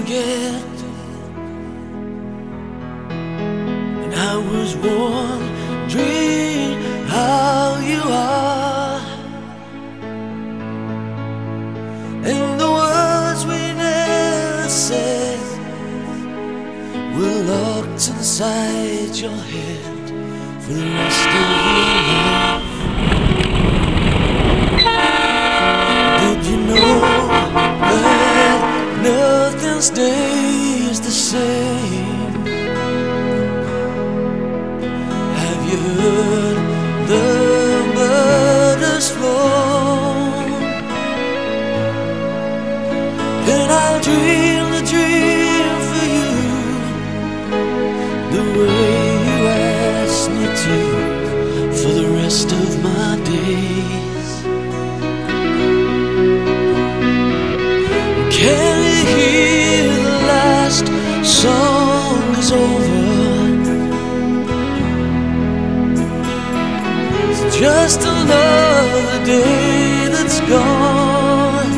forget. And I was wondering how you are, and the words we never said were locked inside your head for the rest of your life. Did you know that nothing stays the same? Have you heard the birds flown? And I'll dream the dream for you, the way you asked me to, for the rest of my days. Can you hear the last song is over? It's just another day that's gone,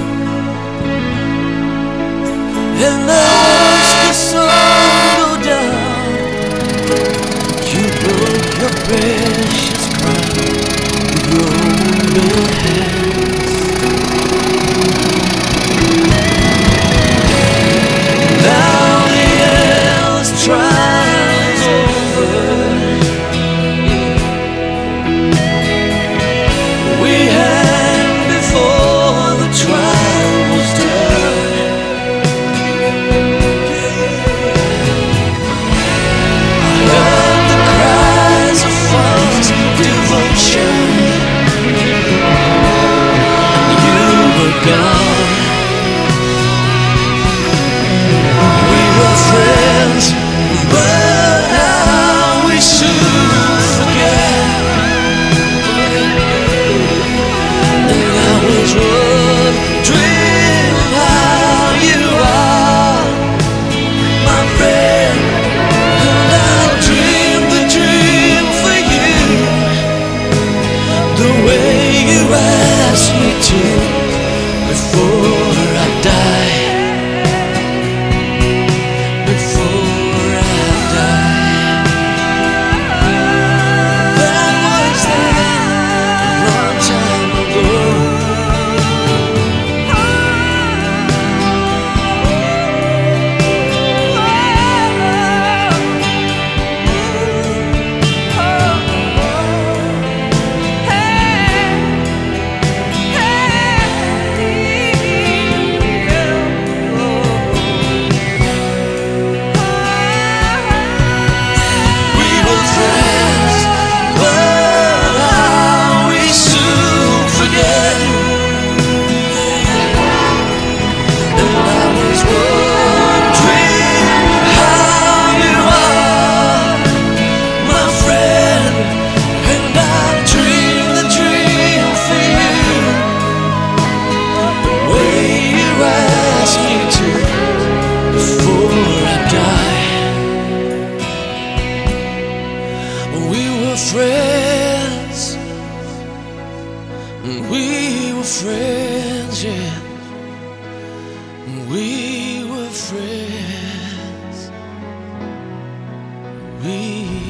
and I watch the sun go down. You broke your precious crown with your own bare hands. Now the endless trial's over. We hang before the trial was done. I heard the cries of false devotion. You were gone. Friends, but how we soon forget. And I was wondering how you are, my friend. And I dreamed the dream for you, the way you asked me to, before I die. Friends, we were friends, yeah. We were friends. We